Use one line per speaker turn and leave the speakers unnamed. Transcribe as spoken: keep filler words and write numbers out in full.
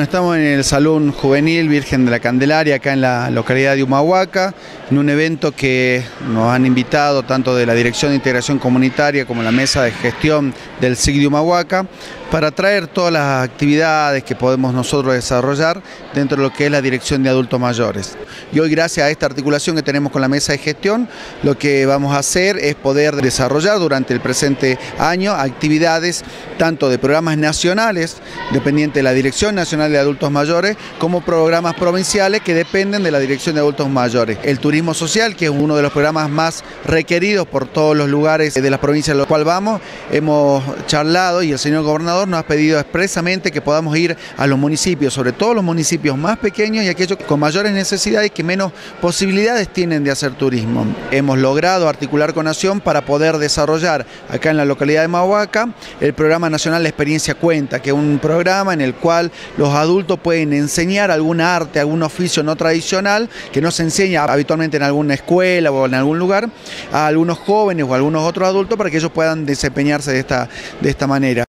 Estamos en el Salón Juvenil Virgen de la Candelaria, acá en la localidad de Humahuaca, en un evento que nos han invitado tanto de la Dirección de Integración Comunitaria como la Mesa de Gestión del S I C de Humahuaca, para traer todas las actividades que podemos nosotros desarrollar dentro de lo que es la Dirección de Adultos Mayores. Y hoy, gracias a esta articulación que tenemos con la Mesa de Gestión, lo que vamos a hacer es poder desarrollar durante el presente año actividades tanto de programas nacionales, dependientes de la Dirección Nacional de Adultos Mayores, como programas provinciales que dependen de la Dirección de Adultos Mayores. El turismo social, que es uno de los programas más requeridos por todos los lugares de las provincias a los cuales vamos, hemos charlado y el señor gobernador nos ha pedido expresamente que podamos ir a los municipios, sobre todo los municipios más pequeños y aquellos con mayores necesidades y que menos posibilidades tienen de hacer turismo. Hemos logrado articular con Nación para poder desarrollar acá en la localidad de Humahuaca el programa nacional La Experiencia Cuenta, que es un programa en el cual los adultos pueden enseñar algún arte, algún oficio no tradicional que no se enseña habitualmente en alguna escuela o en algún lugar, a algunos jóvenes o a algunos otros adultos para que ellos puedan desempeñarse de esta, de esta manera.